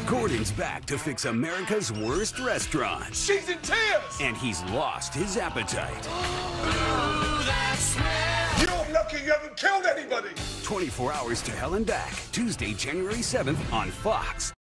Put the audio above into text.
Gordon's back to fix America's worst restaurants. She's in tears! And he's lost his appetite. You're lucky you haven't killed anybody! 24 Hours to Hell and Back, Tuesday, January 7th on Fox.